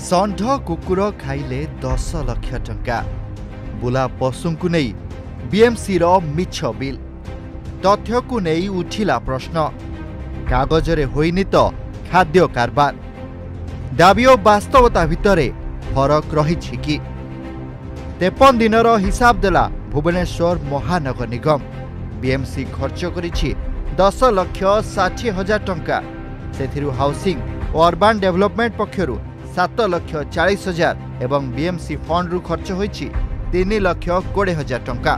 षंढ कुकुर खाइले 10 लाख टंका बुला पशु को नहीं बीएमसी रो मिछ बिल तथ्य को नहीं उठिला प्रश्न कागजरे होइनी तो खाद्य कारबार दाबी और वास्तवता भितरे फरक रही कि 53 दिनर हिसाब देला भुवनेश्वर महानगर निगम बीएमसी खर्च करिछि 10,60,000 टंका सेथिरु हाउसिंग और अर्बान डेवलपमेंट पक्षरु 7,40,000 एवं बीएमसी फंड रु खर्च होइछि 3,20,000 टंका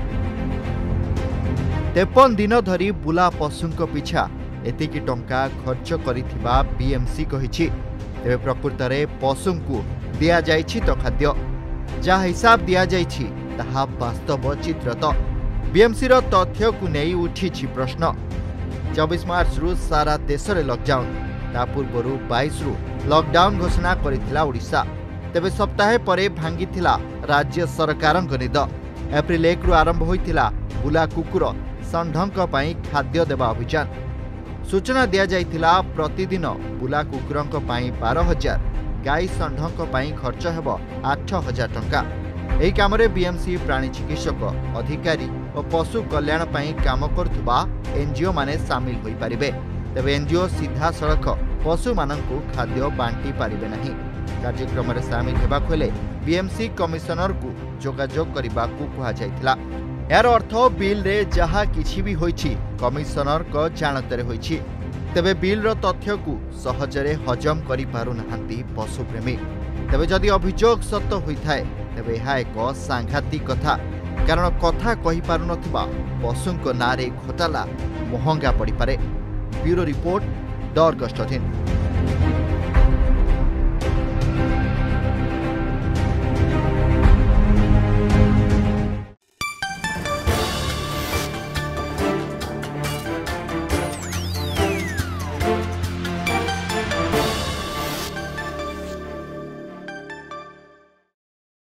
53 दिन धरी बुला पशुंक पिछा एतिकी टंका खर्च करिथिबा बीएमसी कहिछि तेबे प्रकृत रे पशुंकु दिया जाइछि तो खाद्य जा हिसाब दिया जाइछि ताहा वास्तव चित्र तो बीएमसी रो तथ्य को नहीं उठिछि प्रश्न 24 मार्च रु सारा देश रे लॉकडाउन ता पूर्व 22 रु लॉकडाउन घोषणा करिथिला ओडिशा तेबे सप्ताहे परे भांगिथिला राज्य सरकारक निद एप्रिल 1 रु आरंभ होइथिला बुला कुकुर षंढंक पई खाद्य देबा अभियान सूचना दिया जाइथिला प्रतिदिन बुला कुकुरंक पई 12,000 गाई षंढंक पई खर्च हेबो 8,000 टंका एही कामरे बीएमसी प्राणी चिकित्सक अधिकारी और पशु कल्याण पई काम करथुबा एनजीओ माने शामिल होई परिबे तेबे एनजीओ सीधा सड़क पशु माननकु खाद्य बांटी पारिबे नहीं कार्यक्रम रे शामिल हेबा खोले बीएमसी कमिशनर को जोगाजोग करबा को कहा जाइथिला यार अर्थ बिल रे जहा किछि भी होइछि कमिशनर को जानतरे होइछि तेबे बिल रो तथ्य को सहजरे हजम करि पारु नहंती पशु प्रेमी तेबे जदि अभियोग सत्य होइथाय तेबे यह एक सांघातिक कथा कारण कथा कहि पारु नथिबा पशुंक नारे घोटाला महंगा पड़ी पारे ब्यूरो रिपोर्ट द अर्गस्ट 13।